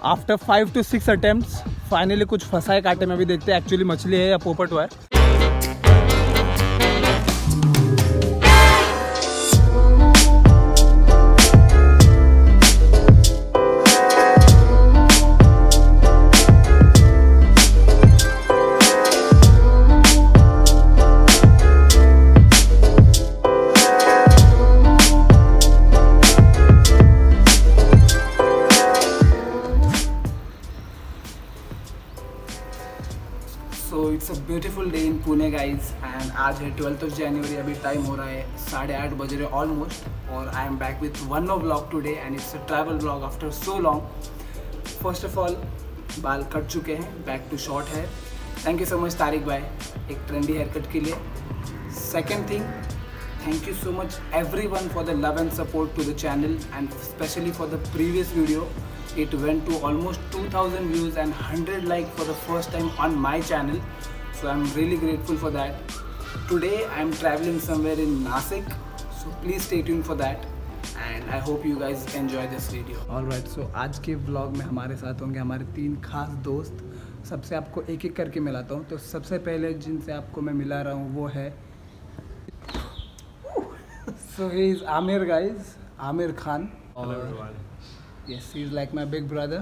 After 5 to 6 attempts finally कुछ फंसा है कांटे में। भी देखते हैं एक्चुअली मछली है या पोपट हुआ है। So it's a beautiful day in Pune guys and आज है 12th जनवरी। अभी टाइम हो रहा है 8:30 बज रहे ऑलमोस्ट और I am back with one more vlog today and it's a travel vlog after so long. First of all बाल कट चुके हैं, back to short hair. Thank you so much Tariq भाई एक ट्रेंडी हेयर कट के लिए। Second thing, thank you so much everyone for the love and support to the channel and especially for the previous video. It went to almost 2000 views and 100 like for the first time on my channel, so I'm really grateful for that. Today I'm traveling somewhere in Nasik, so please stay tuned for that and I hope you guys enjoy this video. Alright, so आज के vlog में हमारे साथ होंगे हमारे 3 खास दोस्त। सबसे आपको एक एक करके मिलाता हूँ। तो सबसे पहले जिनसे आपको मैं मिला रहा हूँ वो है So he is Amir guys, Amir Khan. Hello everyone. Yes, he is like my big brother.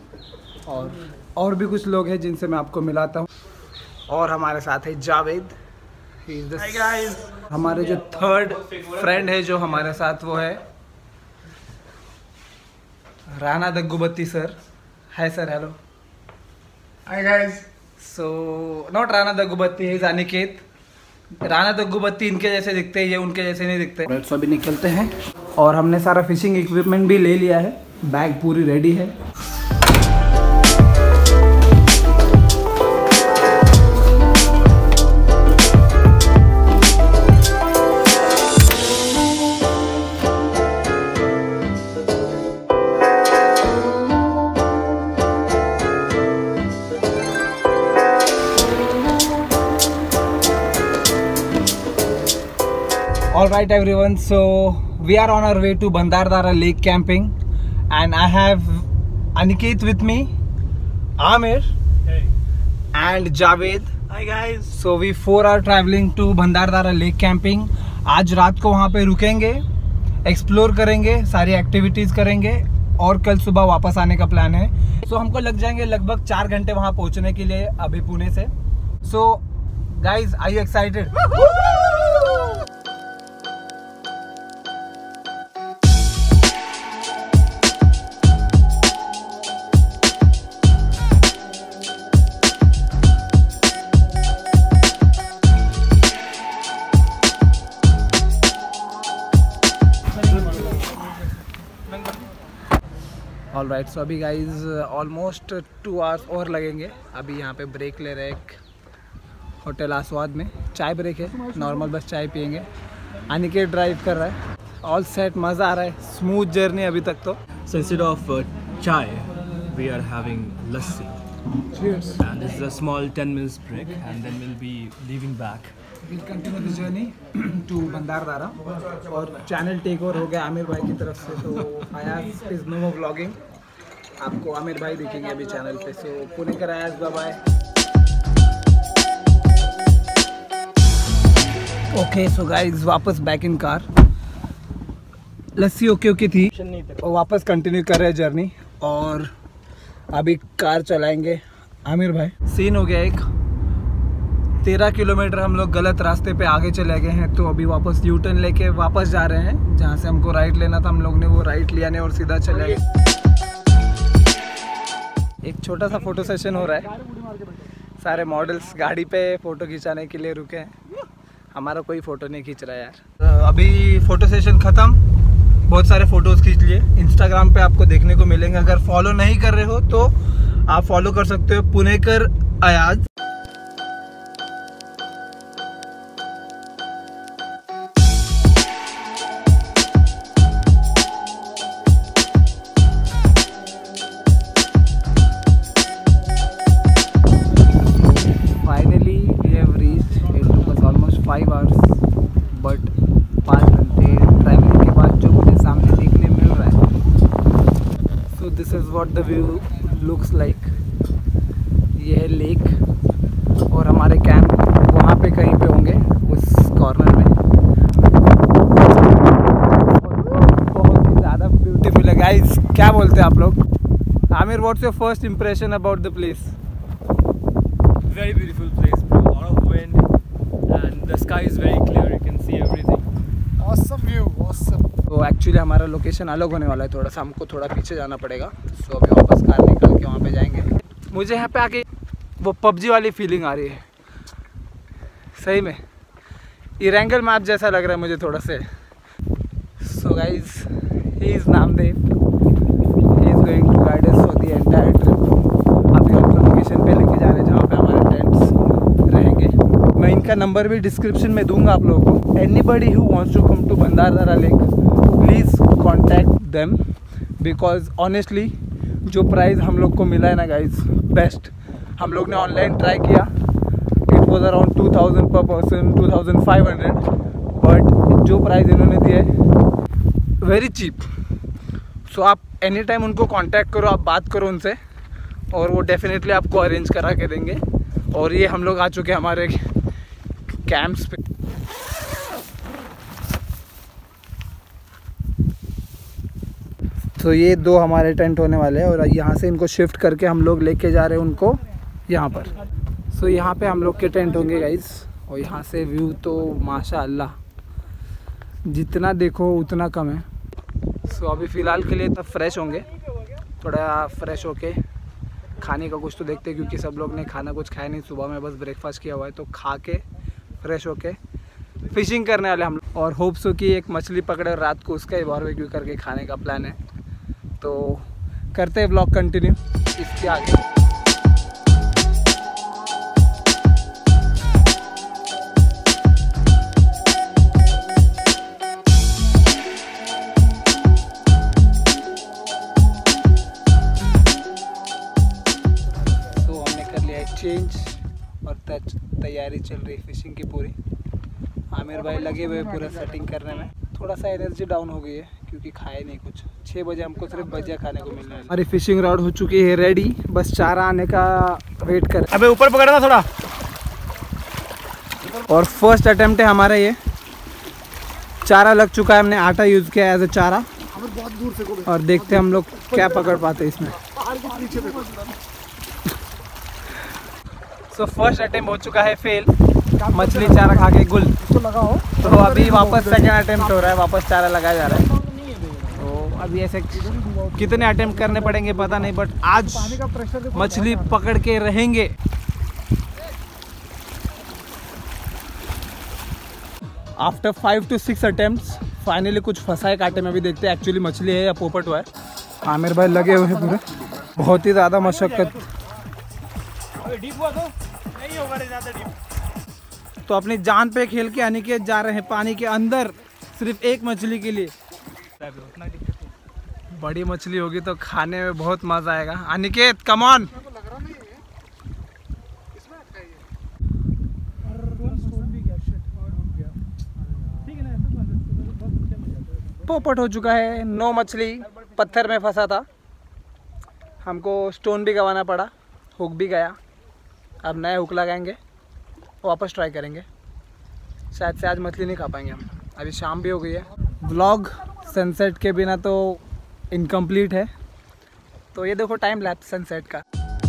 और भी कुछ लोग हैं जिनसे मैं आपको मिलाता हूँ। और हमारे साथ है Javed. He is the Hi guys. हमारे जो थर्ड फ्रेंड है जो हमारे साथ वो है Rana Daggubati sir. Hi sir, hello. Hi guys. So not Rana Daggubati, he is Aniket. Rana Daggubati इनके जैसे दिखते हैं, ये उनके जैसे नहीं दिखते। राइट, सो अभी निकलते हैं और हमने सारा फिशिंग इक्विपमेंट भी ले लिया है, बैग पूरी रेडी है। Alright everyone, so we are on our way to Bhandardara Lake camping and I have Aniket with me, Amir Hey. and Javed. Hi guys. So we 4 are traveling to Bhandardara Lake camping. आज रात को वहाँ पे रुकेंगे, explore करेंगे, सारी activities करेंगे और कल सुबह वापस आने का प्लान है। So हमको लग जाएंगे लगभग 4 घंटे वहाँ पहुँचने के लिए अभी पुणे से। So guys, are you excited? All right, so अभी गाइज ऑलमोस्ट 2 hours और लगेंगे। अभी यहाँ पे ब्रेक ले रहे एक होटल आस्वाद में, चाय ब्रेक है, नॉर्मल बस चाय पियेंगे। अनिकेत ड्राइव कर रहा है। ऑल सेट, मज़ा आ रहा है, स्मूथ जर्नी अभी तक तो। So instead of chai, we are having lassi. Cheers. And this is a small 10 minutes break and then we'll be leaving back. We'll continue the journey to Bhandardara और channel take over हो गया आमिर भाई की तरफ से। तो आयाज is no more vlogging, आपको आमिर भाई दिखेंगे अभी चैनल पे। सो Punekar Ayaz, bye bye. Okay, so guys वापस back in car. Lassi okay थी और वापस कंटिन्यू कर रहे हैं जर्नी और अभी कार चलाएंगे आमिर भाई। सीन हो गया एक 13 किलोमीटर हम लोग गलत रास्ते पे आगे चले गए हैं। तो अभी वापस यू टर्न लेके वापस जा रहे हैं। जहाँ से हमको राइट लेना था हम लोग ने वो राइट लिया नहीं और सीधा चले गए। एक छोटा सा फोटो सेशन हो रहा है, सारे मॉडल्स गाड़ी पे फ़ोटो खिंचाने के लिए रुके हैं। हमारा कोई फ़ोटो नहीं खींच रहा यार। अभी फ़ोटो सेशन ख़त्म, बहुत सारे फ़ोटोज़ खींच लिए। इंस्टाग्राम पे आपको देखने को मिलेंगे। अगर फॉलो नहीं कर रहे हो तो आप फॉलो कर सकते हो, Punekar Ayaz. Finally we have reached. It took us almost 5 hours, but 5 घंटे ट्रैवलिंग के बाद जो मुझे सामने देखने मिल रहा है, so this is what the view looks like. ये है लेक और हमारे कैंप वहाँ पे कहीं पे होंगे उस कॉर्नर में। बहुत ही ज़्यादा ब्यूटीफुल है गाइस। क्या बोलते हैं आप लोग? Aamir, what's your first impression about the place? Very beautiful place, bro. A lot of wind and the sky is very clear. You can see everything. Awesome view, awesome. तो एक्चुअली हमारा location अलग होने वाला है थोड़ा सा, हमको थोड़ा पीछे जाना पड़ेगा। सो अभी वापस कार निकाल के वहाँ पे जाएंगे। मुझे यहाँ पे आके वो पबजी वाली फीलिंग आ रही है सही में। इरेंगल मैप जैसा लग रहा है मुझे थोड़ा से। So guys, he is Namdev, he is going to guide us for the entire trip. अभी हमको लोकेशन पे लेके जा रहे हैं जहाँ पे हमारे टेंट्स रहेंगे। मैं इनका नंबर भी डिस्क्रिप्शन में दूंगा आप लोगों को। Anybody who wants to come to Bhandardara lake, please contact them, because honestly जो प्राइस हम लोग को मिला है ना गाइज, बेस्ट। हम लोग ने ऑनलाइन ट्राई किया, it was around 2000 per person, 2500, but जो प्राइस इन्होंने दिया है वेरी चीप। सो आप एनी टाइम उनको कांटेक्ट करो, आप बात करो उनसे और वो डेफिनेटली आपको अरेंज करा के देंगे। और ये हम लोग आ चुके हैं हमारे कैंप्स पे। तो ये दो हमारे टेंट होने वाले हैं और यहाँ से इनको शिफ्ट करके हम लोग लेके जा रहे हैं उनको यहाँ पर। सो यहाँ पे हम लोग के टेंट होंगे गाइस। और यहाँ से व्यू तो माशाअल्लाह जितना देखो उतना कम है। सो अभी फ़िलहाल के लिए तब फ्रेश होंगे, थोड़ा फ्रेश होके खाने का कुछ तो देखते हैं, क्योंकि सब लोग ने खाना कुछ खाया नहीं, सुबह में बस ब्रेकफास्ट किया हुआ है। तो खा के फ्रेश होके फिशिंग करने वाले हम लोग। और होप्स हो कि एक मछली पकड़े और रात को उसका ही बारबेक्यू करके खाने का प्लान है। तो करते हैं व्लॉग कंटिन्यू इसके आगे। चेंज और तैयारी चल रही फिशिंग की पूरी। आमिर भाई लगे हुए पूरा सेटिंग करने में। थोड़ा सा एनर्जी डाउन हो गई है क्योंकि खाए नहीं कुछ। 6 बजे हमको सिर्फ भजिया खाने को मिलने है। हमारी फिशिंग रॉड हो चुकी है रेडी, बस चारा आने का वेट कर। अबे ऊपर पकड़ना थोड़ा। और फर्स्ट अटेम्प्ट है हमारा ये। चारा लग चुका है, हमने आटा यूज़ किया एज ए चारा। और देखते हैं हम लोग क्या पकड़ पाते इसमें। सो फर्स्ट अटेम्प्ट हो चुका है फेल, मछली चारा खा के गुल। तो अभी वापस सेकेंड अटेम्प्ट हो रहा है, वापस चारा लगाया जा रहा है। तो अभी ऐसे कितने अटेम्प्ट करने पड़ेंगे पता नहीं, बट आज मछली पकड़ के रहेंगे। आफ्टर 5 to 6 अटेम्प्ट्स फाइनली कुछ फंसा है कांटे में। अभी देखते हैं एक्चुअली मछली है या पोपट हुआ है। आमिर भाई लगे हुए हैं पूरे, बहुत ही ज़्यादा मशक्क़त। तो अपनी जान पे खेल के अनिकेत जा रहे हैं पानी के अंदर सिर्फ एक मछली के लिए। बड़ी मछली होगी तो खाने में बहुत मजा आएगा। Aniket come on. पोपट हो चुका है, 9 मछली पत्थर में फंसा था, हमको स्टोन भी गंवाना पड़ा, हुक भी गया। अब नया हुक लगाएंगे, वापस ट्राई करेंगे। शायद से आज मछली नहीं खा पाएंगे हम। अभी शाम भी हो गई है। व्लॉग सनसेट के बिना तो इनकम्प्लीट है। तो ये देखो टाइम लैप्स सनसेट का।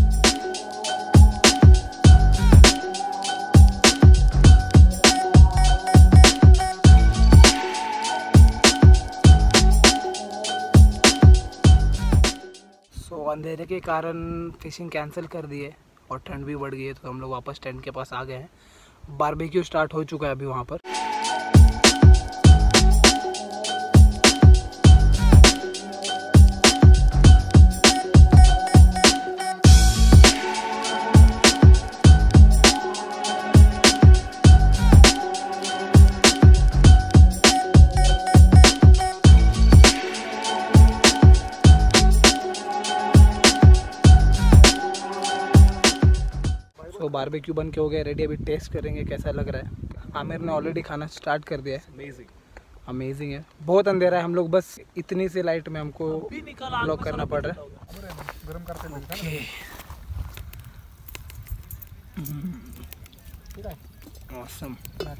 अंधेरे के कारण फिशिंग कैंसिल कर दी है और ठंड भी बढ़ गई है, तो हम लोग वापस टेंट के पास आ गए हैं। बारबेक्यू स्टार्ट हो चुका है अभी वहाँ पर। तो बारबेक्यू बन के हो गया रेडी। अभी टेस्ट करेंगे कैसा लग रहा है। आमिर ने ऑलरेडी खाना स्टार्ट कर दिया है। Amazing. अमेजिंग है। बहुत अंधेरा है, हम लोग बस इतनी सी लाइट में हमको ब्लॉक करना पड़ रहा है। ऑसम,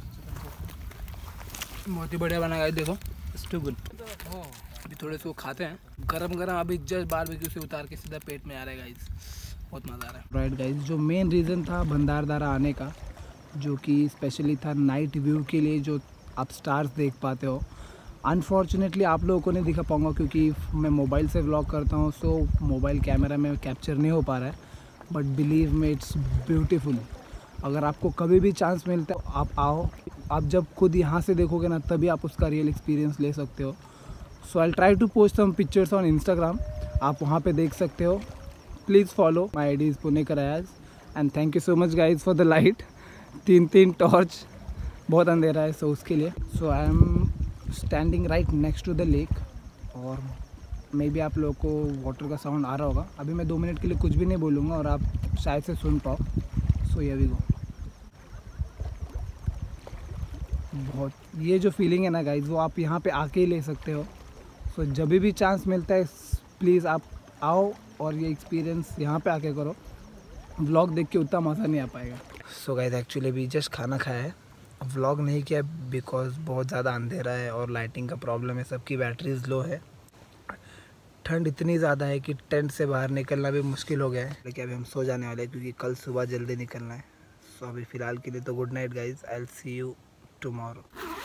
बहुत ही बढ़िया बना है, देखो इट्स टू गुड। अभी थोड़े से वो खाते हैं गरम गरम, अभी जस्ट बारबेक्यू से उतार के सीधा पेट में आ रहा है गाइस, बहुत मज़ा आ रहा है। राइट गाइस, जो मेन रीज़न था भंडारदरा आने का, जो कि स्पेशली था नाइट व्यू के लिए, जो आप स्टार्स देख पाते हो। अनफॉर्चुनेटली आप लोगों को नहीं दिखा पाऊँगा क्योंकि मैं मोबाइल से व्लॉग करता हूँ, सो मोबाइल कैमरा में कैप्चर नहीं हो पा रहा है, but believe me it's beautiful. अगर आपको कभी भी चांस मिलता है आप आओ, आप जब खुद यहाँ से देखोगे ना तभी आप उसका रियल एक्सपीरियंस ले सकते हो। So I try to post some pictures on Instagram, आप वहाँ पे देख सकते हो। Please follow my ID is Punekar Ayaz, and thank you so much guys for the light. 3 torch, बहुत अंधेरा है सो उसके लिए। So I am standing right next to the lake, और मे बी आप लोगों को वाटर का साउंड आ रहा होगा। अभी मैं 2 मिनट के लिए कुछ भी नहीं बोलूँगा और आप शायद से सुन पाओ। सो ये भी गो, बहुत ये जो फीलिंग है ना गाइज, वो आप यहाँ पे आके ही ले सकते हो। सो जब भी चांस मिलता है प्लीज़ आप आओ और ये एक्सपीरियंस यहाँ पे आके करो। व्लॉग देख के उतना मज़ा नहीं आ पाएगा। सो गाइज एक्चुअली अभी जस्ट खाना खाया है, व्लॉग नहीं किया बिकॉज बहुत ज़्यादा अंधेरा है और लाइटिंग का प्रॉब्लम है, सबकी बैटरीज लो है। ठंड इतनी ज़्यादा है कि टेंट से बाहर निकलना भी मुश्किल हो गया है, लेकिन अभी हम सो जाने वाले हैं क्योंकि कल सुबह जल्दी निकलना है। सो अभी फ़िलहाल के लिए तो good night guys, I will see you tomorrow.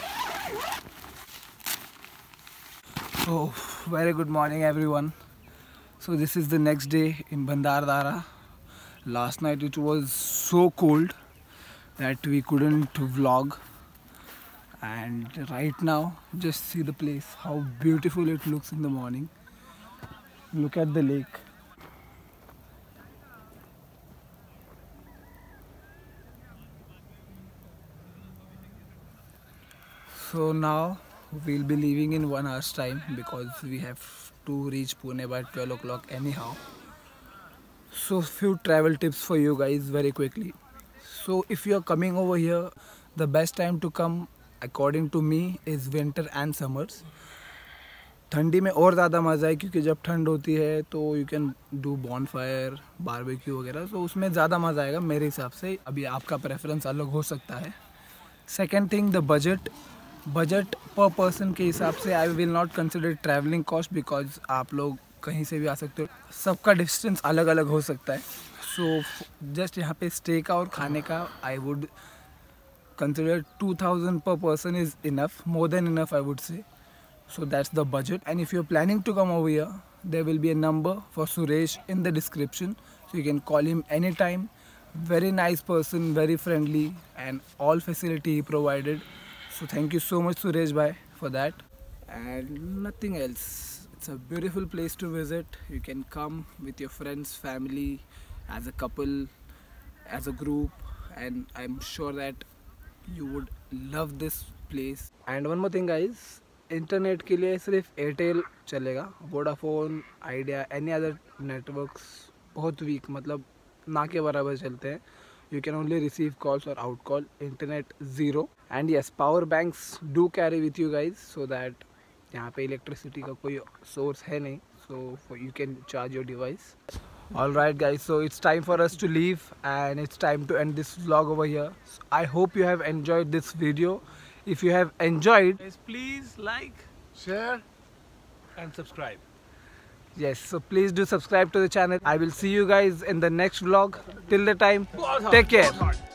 So very good morning everyone. So this is the next day in Bhandardara. Last night it was so cold that we couldn't vlog, and right now just see the place, how beautiful it looks in the morning. Look at the lake. So now we'll be leaving in 1 hour's time because we have to reach Pune by 12 o'clock anyhow. So few travel tips for you guys very quickly. So if you are coming over here, the best time to come according to me is winter and summers. ठंडी में और ज़्यादा मज़ा है क्योंकि जब ठंड होती है तो you can do bonfire, barbecue वगैरह, तो उसमें ज़्यादा मज़ा आएगा मेरे हिसाब से। अभी आपका प्रेफरेंस अलग हो सकता है। Second thing, the budget per person के हिसाब से I will not consider travelling cost because आप लोग कहीं से भी आ सकते हो, सबका डिस्टेंस अलग अलग हो सकता है। सो जस्ट यहाँ पे स्टे का और खाने का I would consider 2000 per person is enough, more than enough I would say. So that's the budget, and if you're planning to come over here, there will be a number for Suresh in the description, so you can call him anytime. Very nice person, very friendly, and all facility he provided. So thank you so much Suresh bhai for that, and nothing else. It's a beautiful place to visit. You can come with your friends, family, as a couple, as a group, and I'm sure that you would love this place. And one more thing guys, internet के लिए सिर्फ Airtel चलेगा, Vodafone, Idea, any other networks बहुत weak, मतलब ना के बराबर चलते हैं। You can only receive calls or out call, internet zero. And yes, power banks do carry with you guys, so that यहाँ पे इलेक्ट्रिसिटी का कोई सोर्स है नहीं, so you can charge your device. Alright guys, so it's time for us to leave and it's time to end this vlog over here. So I hope you have enjoyed this video. If you have enjoyed, Please like, share and subscribe. yes, so please do subscribe to the channel. I will see you guys in the next vlog. Till the time, take care.